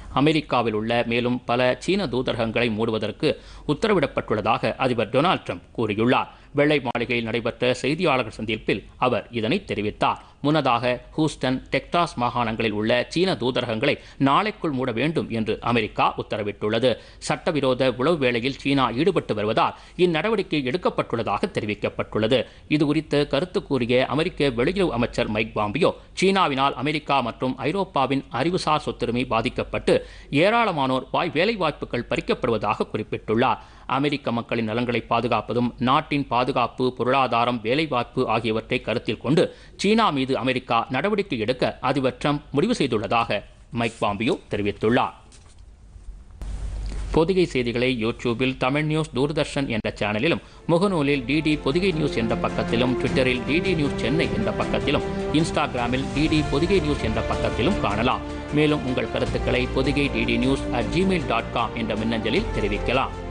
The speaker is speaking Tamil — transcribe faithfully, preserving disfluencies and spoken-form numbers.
அமெரிக்காவில் உள்ள மேலும் பல சீன தூதரகங்களை மூடுவதற்கு உத்தரவிடப்பட்டுள்ளதாக அதிபர் டொனால்டு ட்ரம்ப் கூறியுள்ளார். வெள்ளை மாளிகையில் நடைபெற்ற செய்தியாளர்கள் சந்திப்பில் அவர் இதனை தெரிவித்தார். முன்னதாக ஹூஸ்டன், டெக்சாஸ் மாகாணங்களில் உள்ள சீன தூதரகங்களை நாளைக்குள் மூட வேண்டும் என்று அமெரிக்கா உத்தரவிட்டுள்ளது. சட்டவிரோத உளவு வேளையில் சீனா ஈடுபட்டு வருவதால் இந்நடவடிக்கை எடுக்கப்பட்டுள்ளதாக தெரிவிக்கப்பட்டுள்ளது. இதுகுறித்து கருத்து கூறிய அமெரிக்க வெளியுறவு அமைச்சர் மைக் பாம்பியோ, சீனாவினால் அமெரிக்கா மற்றும் ஐரோப்பாவின் அறிவுசார் சொத்துரிமை பாதிக்கப்பட்டு ஏராளமானோர் வாய் வேலைவாய்ப்புகள் பறிக்கப்படுவதாக குறிப்பிட்டுள்ளார். அமெரிக்க மக்களின் நலன்களை பாதுகாப்பதும் நாட்டின் பாதுகாப்பு, பொருளாதாரம், வேலைவாய்ப்பு ஆகியவற்றை கருத்தில் கொண்டு சீனா மீது அமெரிக்கா நடவடிக்கை எடுக்க அதிபர் ட்ரம்ப் முடிவு செய்துள்ளதாக மைக் பாம்பியோ தெரிவித்துள்ளார். பொதிகை செய்திகளை யூடியூபில் தமிழ் நியூஸ் தூர்தர்ஷன் என்ற சேனலிலும், முகநூலில் டிடி பொதிகை நியூஸ் என்ற பக்கத்திலும், ட்விட்டரில் டிடி நியூஸ் சென்னை என்ற பக்கத்திலும், இன்ஸ்டாகிராமில் டிடி பொதிகை நியூஸ் என்ற பக்கத்திலும் காணலாம். மேலும் உங்கள் கருத்துக்களை Podhigai DD news at Gmail dot com என்ற மின்னஞ்சலில் தெரிவிக்கலாம்.